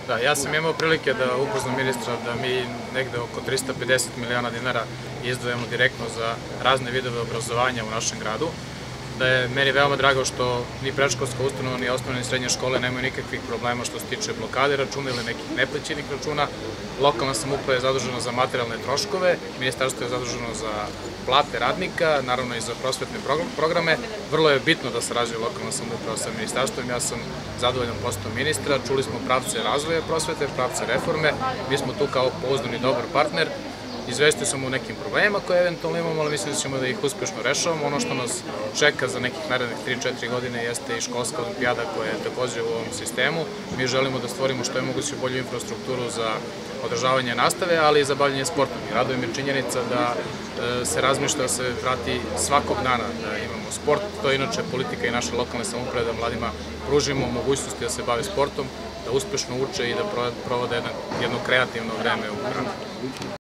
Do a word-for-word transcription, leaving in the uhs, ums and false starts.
Da, ja sam imao prilike da upoznam ministra da mi negde oko trista pedeset miliona dinara izdvajamo direktno za razne vidove obrazovanja u našem gradu. Da je meni veoma drago što ni predškolska ustanova, ni osnovne ni srednje škole nemaju nikakvih problema što se tiče blokade računa ili nekih neplaćenih računa. Lokalna samouprava je zadužena za materijalne troškove, ministarstvo je zaduženo za plate radnika, naravno i za prosvetne programe. Vrlo je bitno da sarađuje lokalna samouprava sa ministarstvom. Ja sam zadovoljan poslom ministra, čuli smo pravce razvoja prosvete, pravce reforme, mi smo tu kao pouzdan i dobar partner. Izvestio sam o nekim problemima koje eventualno imamo, ali mislim da ćemo da ih uspešno rešavamo. Ono što nas čeka za nekih narednih tri četiri godine jeste i školska olimpijada koja je takođe u ovom sistemu. Mi želimo da stvorimo što je moguće bolju infrastrukturu za održavanje nastave, ali i za bavljanje sportom. I raduje me činjenica da se razmišlja da se vrati svakog dana da imamo sport. To je inače politika i naše lokalne samouprave da mladima pružimo mogućnosti da se bave sportom, da uspešno uče i da provode jedno kreativno vreme u gradu.